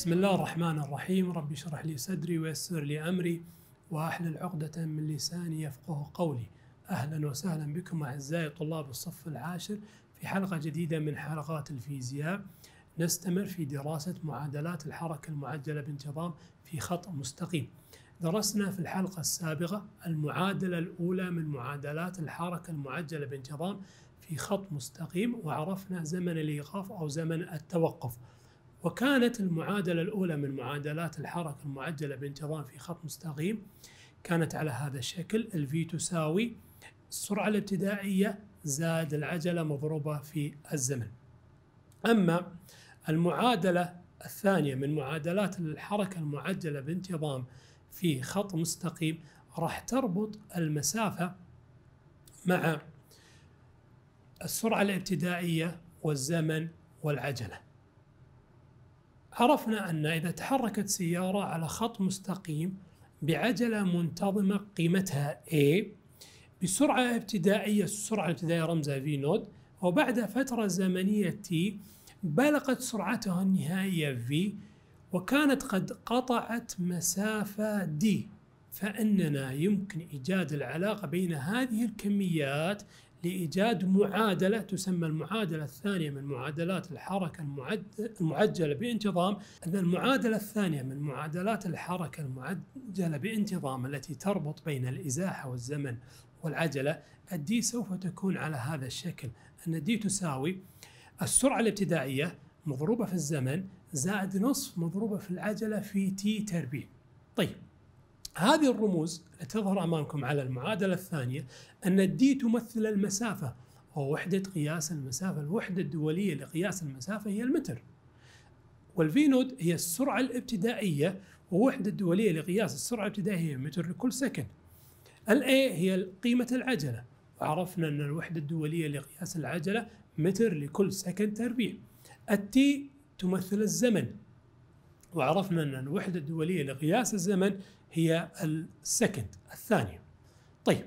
بسم الله الرحمن الرحيم. رب اشرح لي صدري ويسر لي أمري واحلل عقدة من لساني يفقه قولي. أهلا وسهلا بكم أعزائي طلاب الصف العاشر في حلقة جديدة من حلقات الفيزياء. نستمر في دراسة معادلات الحركة المعجلة بانتظام في خط مستقيم. درسنا في الحلقة السابقة المعادلة الأولى من معادلات الحركة المعجلة بانتظام في خط مستقيم، وعرفنا زمن الإيقاف أو زمن التوقف. وكانت المعادلة الأولى من معادلات الحركة المعجلة بانتظام في خط مستقيم كانت على هذا الشكل: الفي تساوي السرعة الابتدائية زائد العجلة مضروبة في الزمن. أما المعادلة الثانية من معادلات الحركة المعجلة بانتظام في خط مستقيم راح تربط المسافة مع السرعة الابتدائية والزمن والعجلة. عرفنا أن إذا تحركت سيارة على خط مستقيم بعجلة منتظمة قيمتها A بسرعة ابتدائية، السرعة الابتدائية رمزها V نود، وبعد فترة زمنية T بلغت سرعتها النهائية V وكانت قد قطعت مسافة D، فإننا يمكن إيجاد العلاقة بين هذه الكميات لإيجاد معادلة تسمى المعادلة الثانية من معادلات الحركة المعجلة بانتظام. أن المعادلة الثانية من معادلات الحركة المعجلة بانتظام التي تربط بين الإزاحة والزمن والعجلة، الدي سوف تكون على هذا الشكل: أن الدي تساوي السرعة الابتدائية مضروبة في الزمن زائد نصف مضروبة في العجلة في تي تربيع. طيب، هذه الرموز التي تظهر أمامكم على المعادلة الثانية أن الدي تمثل المسافة ووحدة قياس المسافة. الوحدة الدولية لقياس المسافة هي المتر، والفي نود هي السرعة الابتدائية ووحدة الدولية لقياس السرعة الابتدائية هي متر لكل سكند. الاي هي قيمة العجلة، وعرفنا أن الوحدة الدولية لقياس العجلة متر لكل سكند تربيع. التي تمثل الزمن، وعرفنا أن الوحدة الدولية لقياس الزمن هي السكند الثانية. طيب،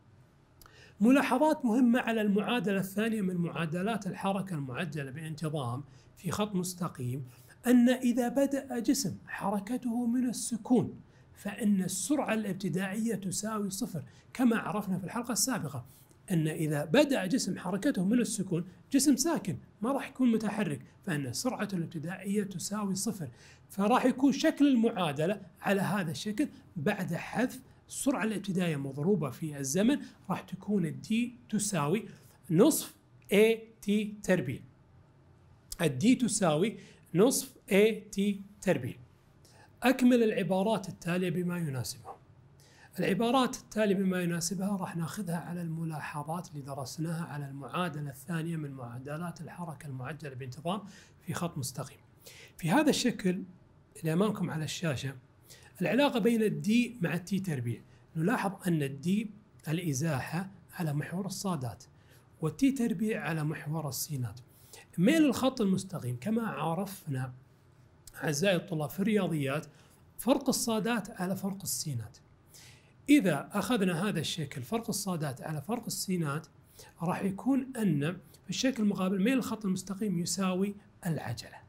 ملاحظات مهمة على المعادلة الثانية من معادلات الحركة المعجلة بانتظام في خط مستقيم: أن إذا بدأ جسم حركته من السكون فإن السرعة الابتدائية تساوي صفر، كما عرفنا في الحلقة السابقة أن إذا بدأ جسم حركته من السكون، جسم ساكن ما راح يكون متحرك، فإن السرعة الابتدائية تساوي صفر. فراح يكون شكل المعادلة على هذا الشكل: بعد حذف السرعة الابتدائية مضروبة في الزمن راح تكون الدي تساوي نصف AT تربيع. الدي تساوي نصف AT تربيع. أكمل العبارات التالية بما يناسبها. العبارات التالية بما يناسبها راح ناخذها على الملاحظات اللي درسناها على المعادلة الثانية من معادلات الحركة المعجلة بانتظام في خط مستقيم. في هذا الشكل اللي أمامكم على الشاشة العلاقة بين الدي مع التي تربيع. نلاحظ أن الدي الإزاحة على محور الصادات والتي تربيع على محور السينات. ميل الخط المستقيم كما عرفنا أعزائي الطلاب في الرياضيات فرق الصادات على فرق السينات. إذا أخذنا هذا الشكل فرق الصادات على فرق السينات راح يكون أن في الشكل المقابل ميل الخط المستقيم يساوي العجلة،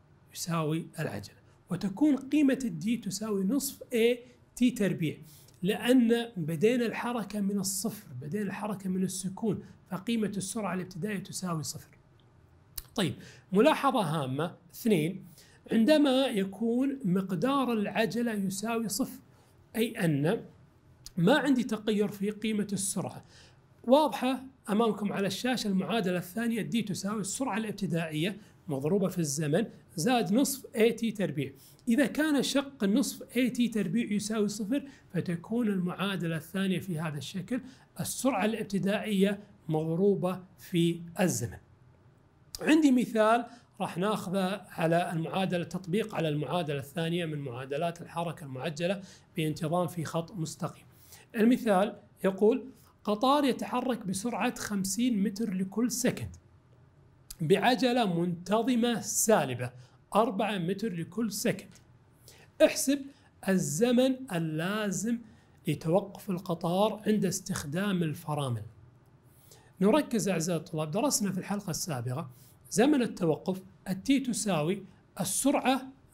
وتكون قيمة الدي تساوي نصف A تي تربيع، لأن بدينا الحركة من الصفر، بدينا الحركة من السكون، فقيمة السرعة الابتدائية تساوي صفر. طيب، ملاحظة هامة 2: عندما يكون مقدار العجلة يساوي صفر، أي أن ما عندي تغير في قيمة السرعة. واضحة أمامكم على الشاشة المعادلة الثانية: دي تساوي السرعة الابتدائية مضروبة في الزمن زائد نصف AT تربيع. إذا كان شق النصف AT تربيع يساوي صفر فتكون المعادلة الثانية في هذا الشكل: السرعة الابتدائية مضروبة في الزمن. عندي مثال راح ناخذه على المعادلة، تطبيق على المعادلة الثانية من معادلات الحركة المعجلة بانتظام في خط مستقيم. المثال يقول: قطار يتحرك بسرعة 50 متر لكل سكند بعجلة منتظمة سالبة 4 متر لكل سكند. احسب الزمن اللازم لتوقف القطار عند استخدام الفرامل. نركز أعزائي الطلاب، درسنا في الحلقة السابقة زمن التوقف التي تساوي السرعة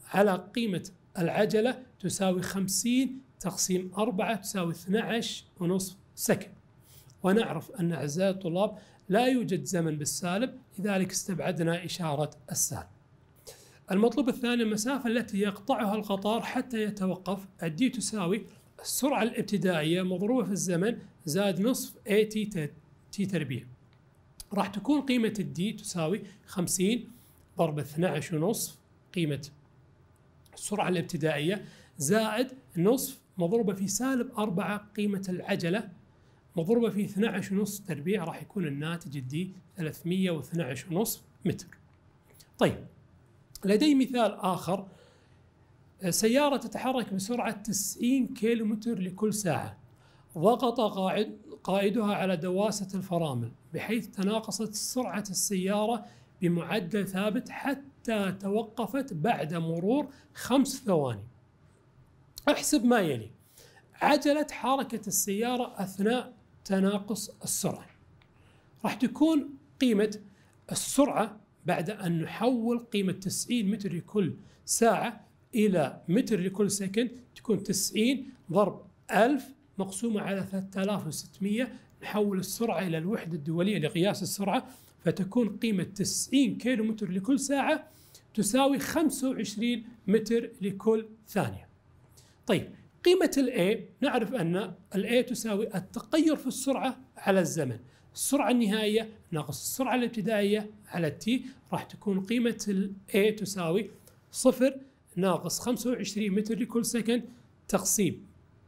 على قيمة العجلة تساوي 50 تقسيم 4 تساوي 12.5 سكند. ونعرف أن أعزائي الطلاب لا يوجد زمن بالسالب، لذلك استبعدنا إشارة السالب. المطلوب الثاني المسافة التي يقطعها القطار حتى يتوقف. الدي تساوي السرعة الابتدائية مضروبة في الزمن زائد نصف اي تي تربيع. راح تكون قيمة الدي تساوي 50 ضرب 12.5 قيمة السرعة الابتدائية زائد نصف مضروبة في سالب 4 قيمة العجلة مضروبة في 12.5 تربيع. راح يكون الناتج الدي 312.5 متر. طيب لدي مثال آخر، سيارة تتحرك بسرعة 90 كيلومتر لكل ساعة، ضغط قائدها على دواسة الفرامل بحيث تناقصت سرعة السيارة بمعدل ثابت حتى توقفت بعد مرور 5 ثواني. احسب ما يلي: عجلة حركة السيارة أثناء تناقص السرعة. راح تكون قيمة السرعة بعد أن نحول قيمة 90 متر لكل ساعة إلى متر لكل سكند، تكون 90 ضرب 1000 مقسومة على 3600. نحول السرعة إلى الوحدة الدولية لقياس السرعة، فتكون قيمة 90 كيلو متر لكل ساعة تساوي 25 متر لكل ثانية. طيب قيمة الA نعرف أن الA تساوي التغير في السرعة على الزمن، السرعة النهائية ناقص السرعة الابتدائية على T. راح تكون قيمة الA تساوي 0 ناقص 25 متر لكل سكند تقسيم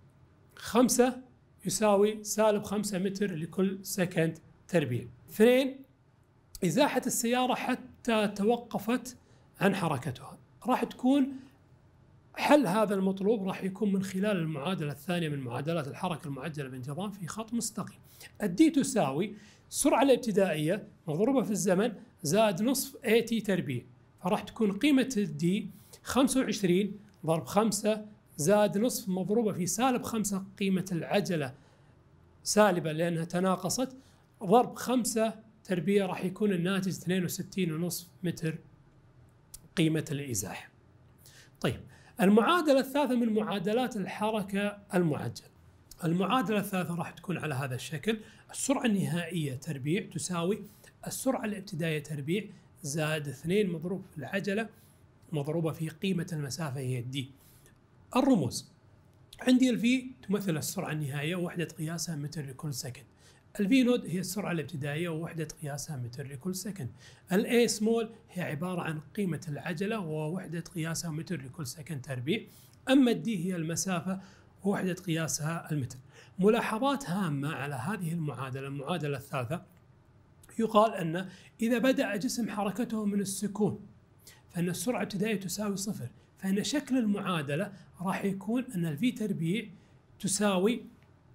5 يساوي سالب 5 متر لكل سكند تربيع. 2 إزاحة السيارة حتى توقفت عن حركتها. راح تكون حل هذا المطلوب راح يكون من خلال المعادلة الثانية من معادلات الحركة المعجلة بانتظام في خط مستقيم. الدي تساوي السرعة الابتدائية مضروبة في الزمن زائد نصف اي تي تربيع. فراح تكون قيمة الدي 25 ضرب 5 زائد نصف مضروبة في سالب 5 قيمة العجلة سالبة لأنها تناقصت ضرب 5 تربيع. راح يكون الناتج 62.5 متر قيمة الإزاحة. طيب المعادلة الثالثة من معادلات الحركة المعجلة. المعادلة الثالثة راح تكون على هذا الشكل: السرعة النهائية تربيع تساوي السرعة الابتدائية تربيع زائد 2 مضروب في العجلة مضروبة في قيمة المسافة هي الدي. الرموز عندي الفي تمثل السرعة النهائية ووحدة قياسها متر لكل سكند. الفي نود هي السرعة الابتدائية ووحدة قياسها متر لكل سكند. الاي سمول هي عبارة عن قيمة العجلة ووحدة قياسها متر لكل سكند تربيع. أما الدي هي المسافة ووحدة قياسها المتر. ملاحظات هامة على هذه المعادلة الثالثة: يقال أن إذا بدأ جسم حركته من السكون فإن السرعة الابتدائية تساوي 0، فإن شكل المعادلة راح يكون أن الفي تربيع تساوي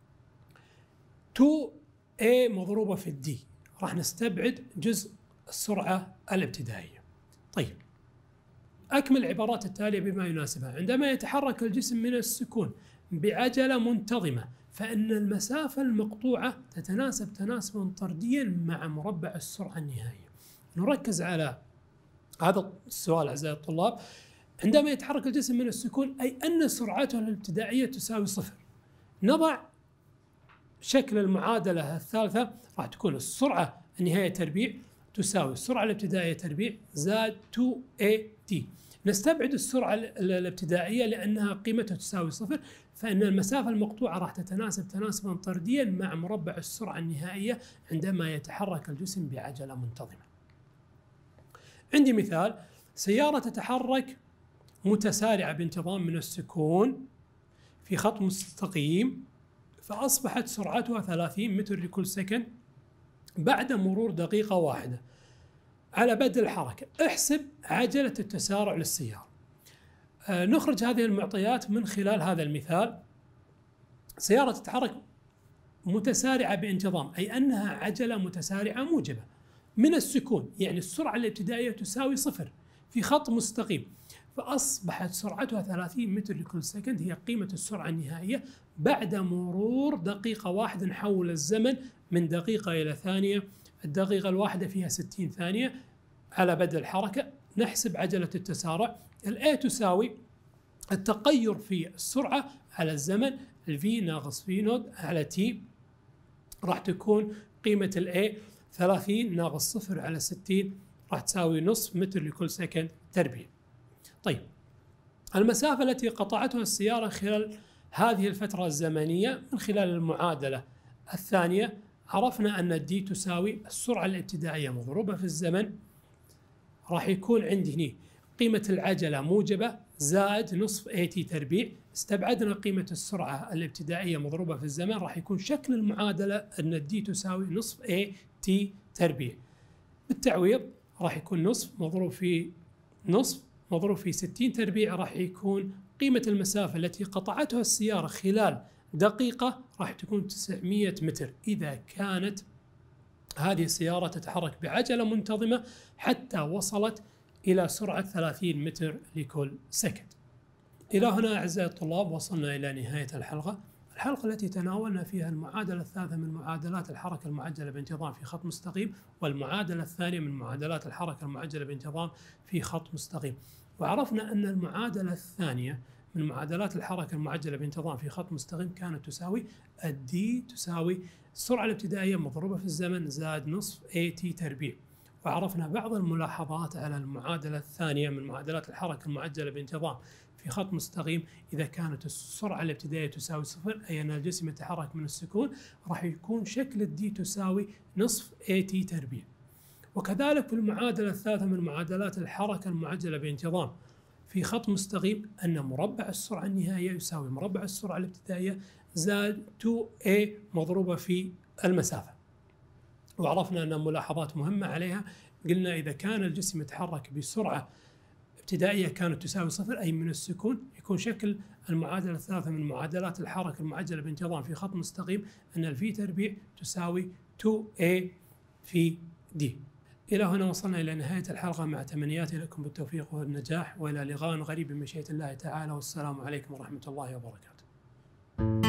2A مضروبة في الدي. راح نستبعد جزء السرعة الابتدائية. طيب أكمل العبارات التالية بما يناسبها. عندما يتحرك الجسم من السكون بعجلة منتظمة فإن المسافة المقطوعة تتناسب تناسبا طرديا مع مربع السرعة النهائية. نركز على هذا السؤال أعزائي الطلاب. عندما يتحرك الجسم من السكون أي أن سرعته الابتدائية تساوي 0. نضع شكل المعادلة الثالثة، راح تكون السرعة النهائية تربيع تساوي السرعة الابتدائية تربيع زائد 2AT. نستبعد السرعة الابتدائية لأنها قيمتها تساوي 0، فإن المسافة المقطوعة راح تتناسب تناسبا طرديا مع مربع السرعة النهائية عندما يتحرك الجسم بعجلة منتظمة. عندي مثال: سيارة تتحرك متسارعة بانتظام من السكون في خط مستقيم فأصبحت سرعتها 30 متر لكل سكند بعد مرور دقيقة واحدة على بدء الحركة. احسب عجلة التسارع للسيارة. نخرج هذه المعطيات من خلال هذا المثال. سيارة تتحرك متسارعة بانتظام أي أنها عجلة متسارعة موجبة من السكون، يعني السرعة الابتدائية تساوي 0 في خط مستقيم، فأصبحت سرعتها 30 متر لكل سكند هي قيمة السرعة النهائية بعد مرور دقيقة واحدة. نحول الزمن من دقيقة إلى ثانية، الدقيقة الواحدة فيها 60 ثانية على بدء الحركة. نحسب عجلة التسارع. الA تساوي التغير في السرعة على الزمن V ناقص V نود على T. راح تكون قيمة الA 30 ناقص 0 على 60 راح تساوي نصف متر لكل سكند تربيع. طيب المسافة التي قطعتها السيارة خلال هذه الفترة الزمنية من خلال المعادلة الثانية عرفنا أن D تساوي السرعة الابتدائية مضروبة في الزمن. راح يكون عندي هنا قيمة العجلة موجبة زائد نصف AT تربيع. استبعدنا قيمة السرعة الابتدائية مضروبة في الزمن، راح يكون شكل المعادلة أن D تساوي نصف AT تربيع. بالتعويض راح يكون نصف مضروب في 60 تربيع، راح يكون قيمة المسافة التي قطعتها السيارة خلال دقيقة راح تكون 900 متر إذا كانت هذه السيارة تتحرك بعجلة منتظمة حتى وصلت إلى سرعة 30 متر لكل سكند. إلى هنا أعزائي الطلاب وصلنا إلى نهاية الحلقة التي تناولنا فيها المعادلة الثالثة من معادلات الحركة المعجلة بانتظام في خط مستقيم، والمعادلة الثانية من معادلات الحركة المعجلة بانتظام في خط مستقيم. وعرفنا أن المعادلة الثانية من معادلات الحركة المعجلة بانتظام في خط مستقيم كانت تساوي الدي تساوي السرعة الابتدائية مضروبة في الزمن زائد نصف AT تربيع. وعرفنا بعض الملاحظات على المعادلة الثانية من معادلات الحركة المعجلة بانتظام في خط مستقيم. إذا كانت السرعة الابتدائية تساوي صفر أي أن الجسم يتحرك من السكون، راح يكون شكل الدي تساوي نصف AT تربيع. وكذلك في المعادلة الثالثة من معادلات الحركة المعجلة بانتظام في خط مستقيم أن مربع السرعة النهائية يساوي مربع السرعة الابتدائية زائد 2A مضروبة في المسافة. وعرفنا أن ملاحظات مهمة عليها، قلنا إذا كان الجسم يتحرك بسرعة ابتدائية كانت تساوي صفر أي من السكون، يكون شكل المعادلة الثالثة من معادلات الحركة المعجلة بانتظام في خط مستقيم أن الفي تربيع تساوي 2A في D. إلى هنا وصلنا إلى نهاية الحلقة مع تمنياتي لكم بالتوفيق والنجاح، وإلى لقاء قريب بمشيئة الله تعالى، والسلام عليكم ورحمة الله وبركاته.